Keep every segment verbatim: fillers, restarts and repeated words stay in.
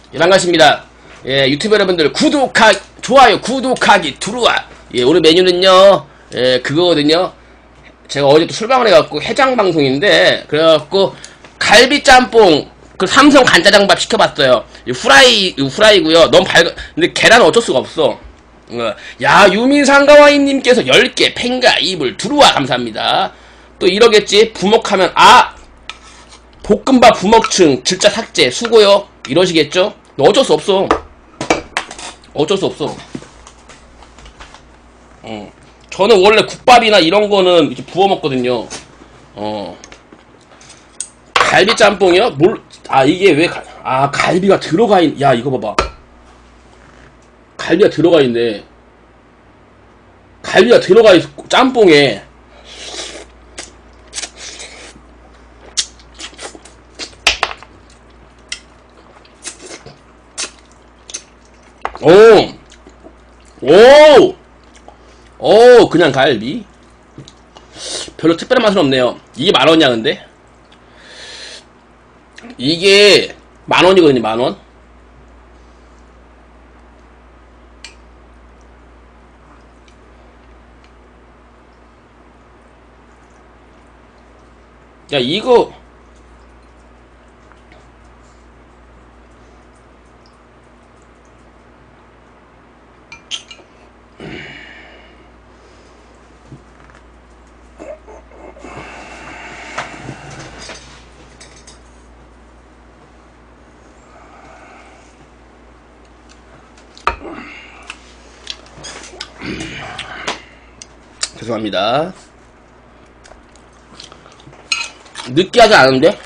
예, 반갑습니다. 예, 유튜브 여러분들 구독하 좋아요 구독하기 들어와. 예, 오늘 메뉴는요 예, 그거거든요. 제가 어제 또 술방을 해갖고 해장 방송인데 그래갖고 갈비 짬뽕 그 삼성 간짜장밥 시켜봤어요. 후라이 후라이고요. 너무 밝아. 근데 계란은 어쩔 수가 없어. 어, 야 유민상가와인님께서 열 개 팬가 입을 들어와 감사합니다. 또 이러겠지. 부먹하면 아 볶음밥 부먹층 진짜 삭제 수고요 이러시겠죠? 어쩔 수 없어. 어쩔 수 없어. 어. 저는 원래 국밥이나 이런 거는 이렇게 부어 먹거든요. 어. 갈비 짬뽕이요? 뭘, 아, 이게 왜, 가, 아, 갈비가 들어가 있, 야, 이거 봐봐. 갈비가 들어가 있네. 갈비가 들어가 있고, 짬뽕에. 오! 오! 오, 그냥 갈비. 별로 특별한 맛은 없네요. 이게 만 원이야, 근데? 이게 만 원이거든요, 만 원. 야, 이거. 죄송합니다. 느끼하지 않은데?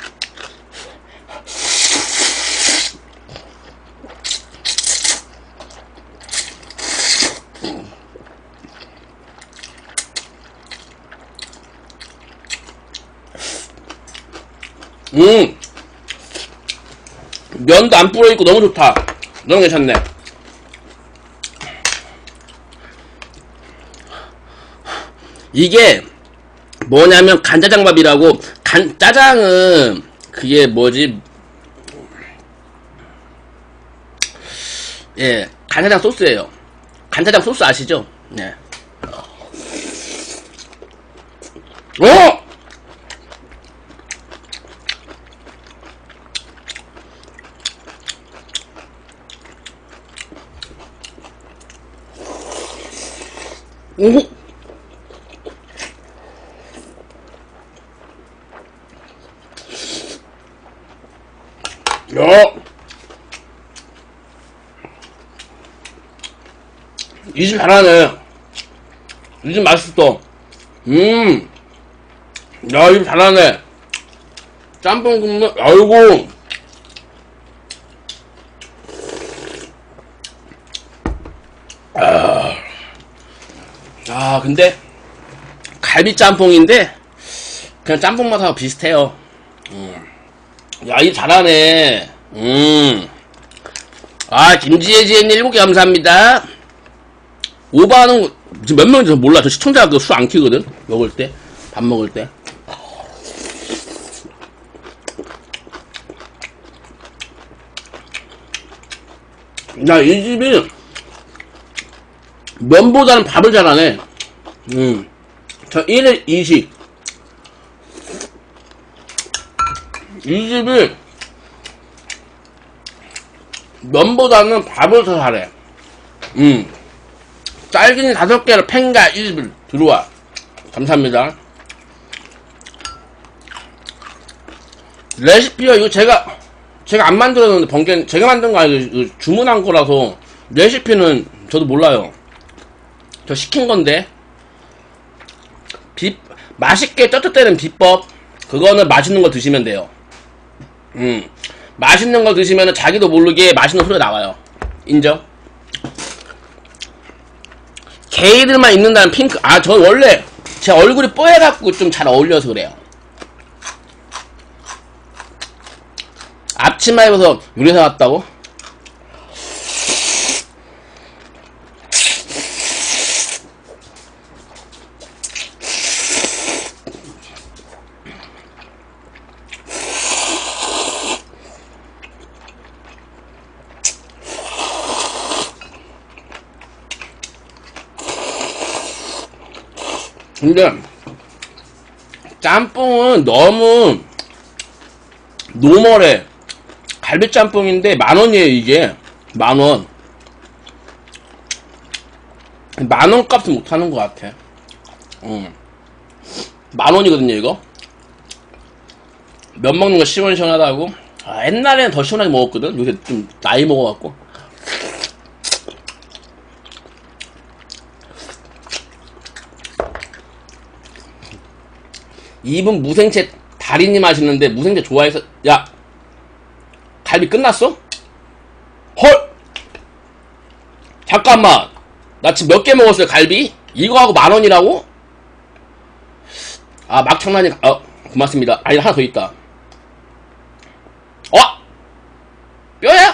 음! 면도 안 불어있고 너무 좋다. 너무 괜찮네. 이게 뭐냐면 간짜장밥이라고. 간 짜장은 그게 뭐지? 예, 간짜장 소스예요. 간짜장 소스 아시죠? 네. 어! 오! 야! 이 집 잘하네. 이 집 맛있어. 음. 야, 이 집 잘하네. 짬뽕 국물, 아이고. 아. 아, 근데, 갈비 짬뽕인데, 그냥 짬뽕 맛하고 비슷해요. 음. 야, 이 잘하네. 음. 아, 김지혜지혜님 일곱 개 감사합니다. 오버하는 거, 지금 몇 명인지 몰라. 저 시청자가 그 수 안 키거든? 먹을 때. 밥 먹을 때. 야, 이 집이, 면보다는 밥을 잘하네. 음. 저 일 일 이 식. 이 집이 면보다는 밥을 더 잘해. 음. 짤기니 다섯 개를 팬가 이 집을 들어와. 감사합니다. 레시피요, 이거 제가, 제가 안 만들었는데, 번개, 제가 만든 거 아니고, 주문한 거라서, 레시피는 저도 몰라요. 저 시킨 건데, 비, 맛있게 쩌쩌대는 비법, 그거는 맛있는 거 드시면 돼요. 음, 맛있는 거 드시면은 자기도 모르게 맛있는 소리가 나와요. 인정? 게이들만 입는다는 핑크. 아, 저 원래 제 얼굴이 뽀해갖고 좀 잘 어울려서 그래요. 앞치마 입어서 요리사 왔다고? 근데 짬뽕은 너무 노멀해. 갈비짬뽕인데 만원이에요 이게. 만원. 만원 값은 못하는 것 같아. 음. 만원이거든요 이거. 면 먹는 거 시원시원하다고. 아, 옛날에는 더 시원하게 먹었거든. 요새 좀 나이 먹어갖고. 이분 무생채 달인이 맛있는데 무생채 좋아해서. 야, 갈비 끝났어? 헐, 잠깐만, 나 지금 몇 개 먹었어요 갈비? 이거하고 만원이라고? 아, 막 장난이. 어, 고맙습니다. 아니, 하나 더 있다. 어? 뼈야?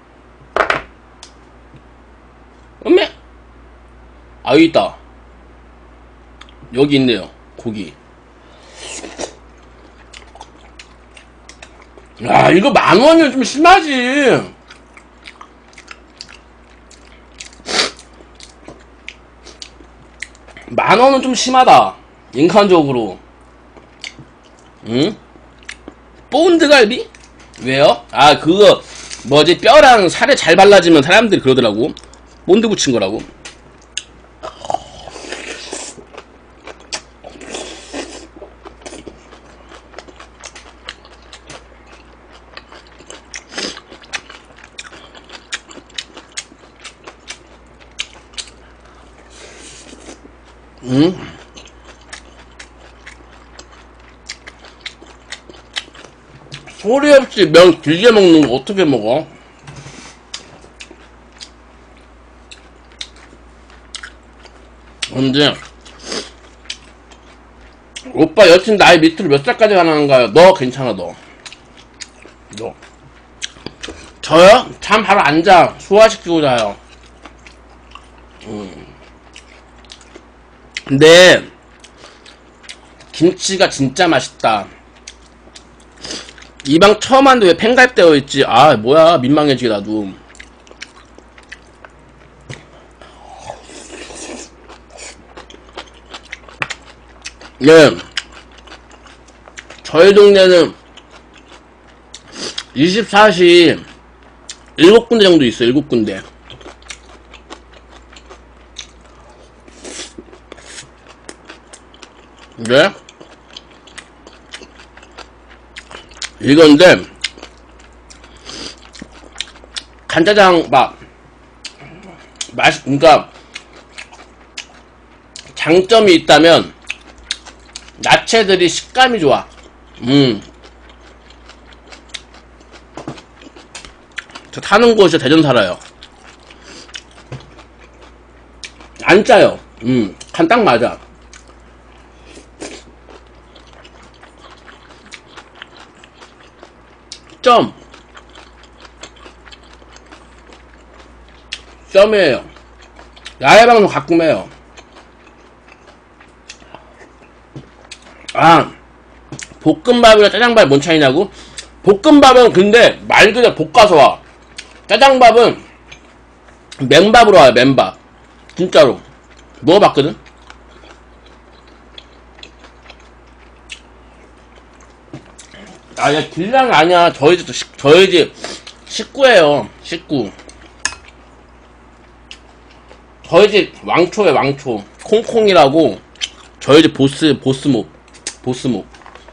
음메? 아, 여기 있다. 여기 있네요 고기. 야, 이거 만원이면 좀 심하지. 만원은 좀 심하다 인간적으로. 응? 본드갈비? 왜요? 아, 그거 뭐지, 뼈랑 살에 잘 발라지면 사람들이 그러더라고. 본드 붙인 거라고. 응? 소리 없이 면 길게 먹는 거 어떻게 먹어? 근데 오빠 여친 나이 밑으로 몇 살까지 가능한가요? 너 괜찮아. 너 너 저요? 잠 바로 앉아. 소화시키고 자요. 음. 근데 김치가 진짜 맛있다. 이 방 처음 왔는데 왜 팬가입되어 있지? 아, 뭐야, 민망해지게 나도. 예, 저희 동네는 이십사 시 일곱 군데 정도 있어요. 일곱 군데. 네? 이건데 간짜장밥 맛, 그니까 장점이 있다면 야채들이 식감이 좋아. 음. 저 사는 곳이 대전 살아요. 안 짜요. 음. 간 딱 맞아. 점. 점이에요. 야외방송 가끔 해요. 아, 볶음밥이랑 짜장밥이 뭔 차이냐고? 볶음밥은 근데 말 그대로 볶아서 와. 짜장밥은 맨밥으로 와요. 맨밥. 진짜로 먹어봤거든. 아, 야, 길냥 아니야. 저희 집, 저희 집 식구예요. 식구. 저희 집 왕초에 왕초. 콩콩이라고. 저희 집 보스, 보스목. 보스목.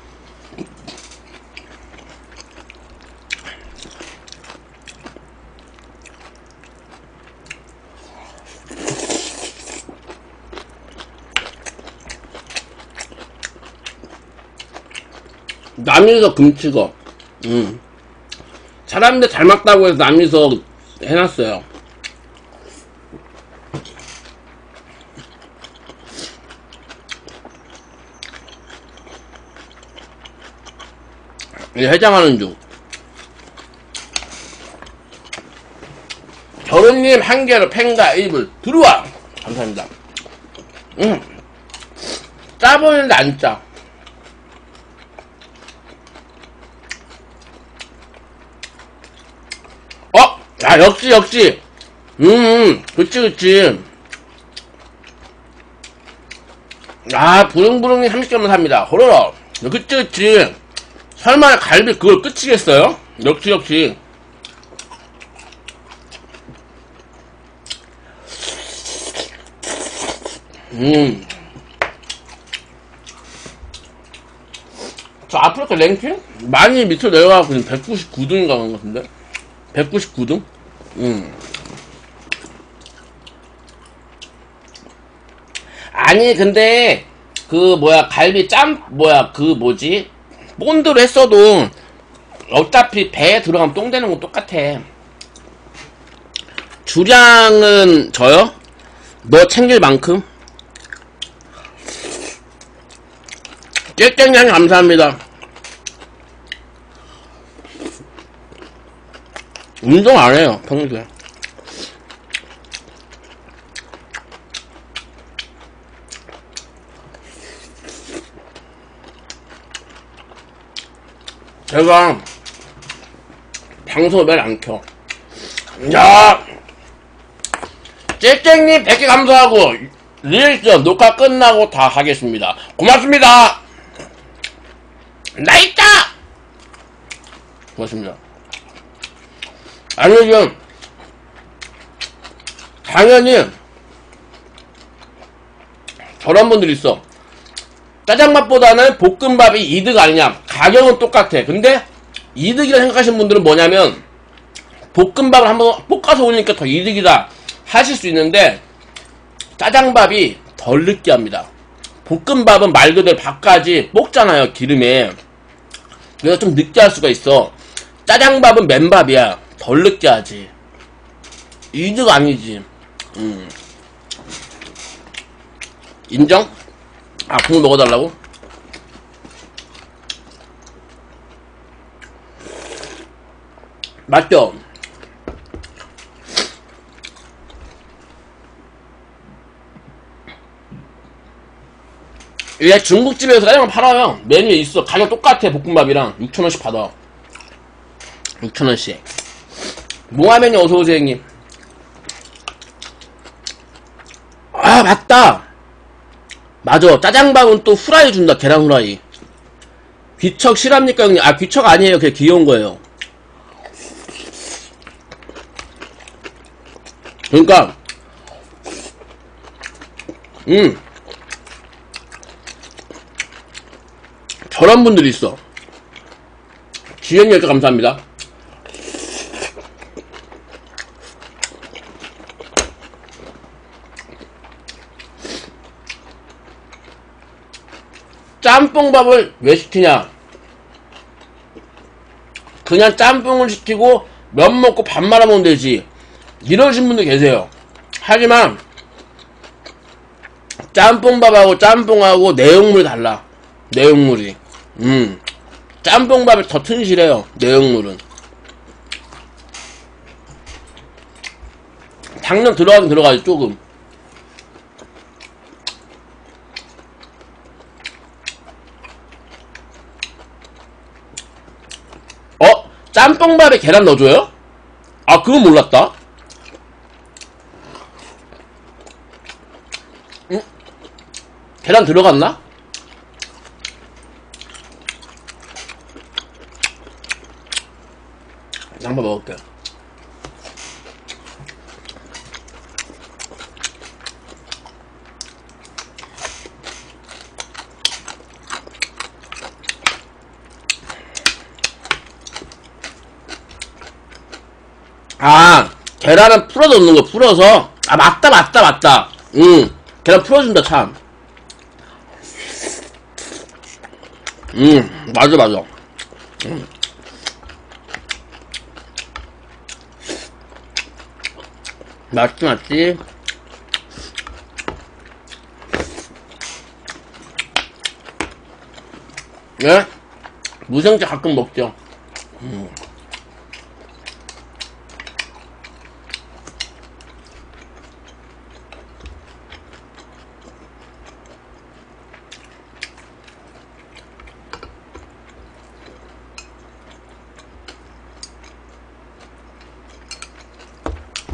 남이석 금치거. 음. 사람들 잘 맞다고 해서 남이석 해놨어요. 이제 해장하는 중. 결혼님 한 개로 팬가 일불 들어와. 감사합니다. 음. 짜 보이는데 안 짜. 어? 야, 역시 역시. 음, 그치 그치. 아, 부릉부릉이 삼십 점을 삽니다. 호로록. 그치, 그치. 설마 갈비 그걸 끝이겠어요? 역시, 역시. 음. 저 아프리카 랭킹? 많이 밑으로 내려가고 백구십구 등인가 그런 것 같은데? 백구십구 등? 음. 아니, 근데, 그, 뭐야, 갈비 짬, 뭐야, 그 뭐지? 본드로 했어도, 어차피 배에 들어가면 똥 되는 건 똑같아. 주량은 저요? 너 챙길 만큼? 깨깽냥 감사합니다. 운동 안 해요, 평소에. 제가 방송을 매일 안 켜. 야, 쨍쨍님 백 개 감사하고 리액션 녹화 끝나고 다 하겠습니다. 고맙습니다. 나 있다. 고맙습니다. 아니 지금 당연히 저런 분들이 있어. 짜장밥보다는 볶음밥이 이득 아니냐. 가격은 똑같아. 근데 이득이라 생각하시는 분들은 뭐냐면 볶음밥을 한번 볶아서 올리니까 더 이득이다 하실 수 있는데 짜장밥이 덜 느끼합니다. 볶음밥은 말 그대로 밥까지 볶잖아요, 기름에. 그래서 좀 느끼할 수가 있어. 짜장밥은 맨밥이야. 덜 느끼하지. 이득 아니지. 음. 인정? 아, 국물 먹어달라고? 맞죠? 얘 중국집에서 짜장면 팔아요. 메뉴에 있어. 가격 똑같아. 볶음밥이랑 육천 원씩 받아. 육천 원씩. 모하면이 어서오세요, 형님. 아, 맞다. 맞아. 짜장밥은 또 후라이 준다. 계란 후라이. 귀척 실합니까, 형님? 아, 귀척 아니에요. 그냥 귀여운 거예요. 그러니까 음 저런 분들이 있어. 지연이 열개 감사합니다. 짬뽕밥을 왜 시키냐? 그냥 짬뽕을 시키고 면 먹고 밥 말아 먹으면 되지. 이러신 분들 계세요. 하지만 짬뽕밥하고 짬뽕하고 내용물이 달라. 내용물이 음 짬뽕밥이 더 튼실해요. 내용물은 당면 들어가긴 들어가지. 조금. 어? 짬뽕밥에 계란 넣어줘요? 아, 그건 몰랐다. 응? 계란 들어갔나? 한번 먹을게요. 아, 계란은 풀어 넣는 거, 풀어서. 아, 맞다, 맞다, 맞다. 응, 계란 풀어준다, 참. 응, 맞아, 맞아. 응. 맞지, 맞지. 예? 무생채 가끔 먹죠. 음.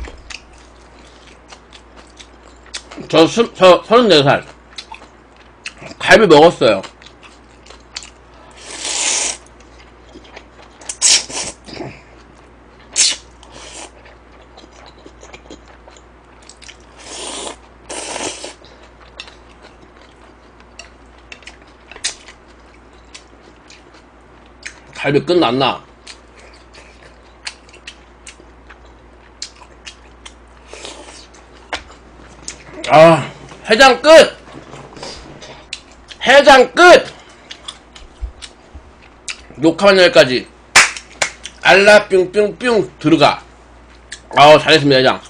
저, 수, 저, 서른네 살. 갈비 먹었어요. 갈비 끝났나? 아, 해장 끝! 해장 끝! 녹화만 여기까지. 알라 뿅뿅뿅 들어가. 아우, 잘했습니다, 해장.